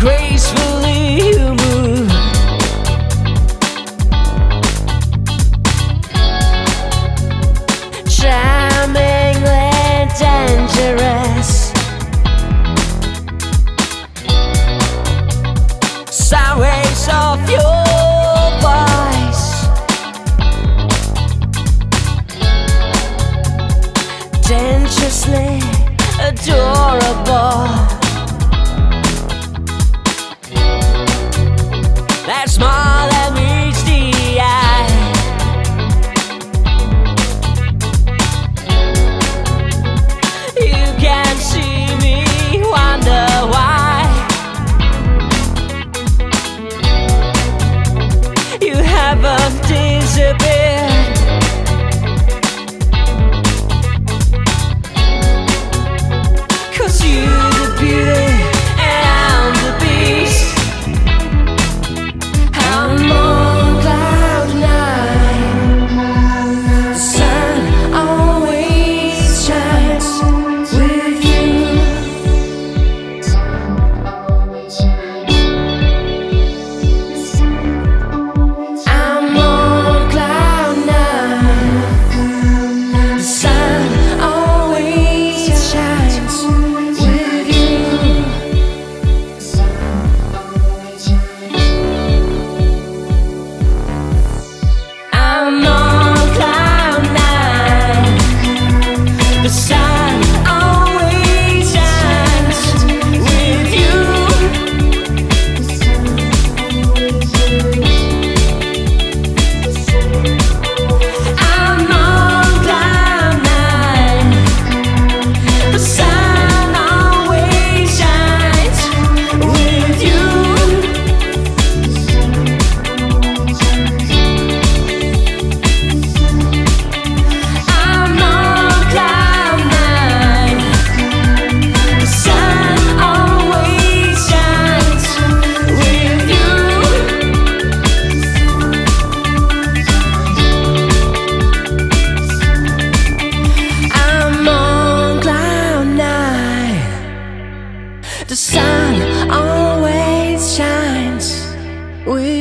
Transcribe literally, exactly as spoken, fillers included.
gracefully you move. Charmingly dangerous. Sound waves of your voice, dangerously adorable. That smile that meets the eye. You can see me wonder why you haven't disappeared. Cause you're the beauty and I'm the beast. I'm on cloud nine. The sun always shines with you. I'm on cloud nine. The sun always shines with you. I'm on cloud nine. The sun always shines with you. I'm on cloud nine. The sun always shines with you. I'm on cloud nine. The sun always shines with you. I'm on cloud nine. The sun always shines with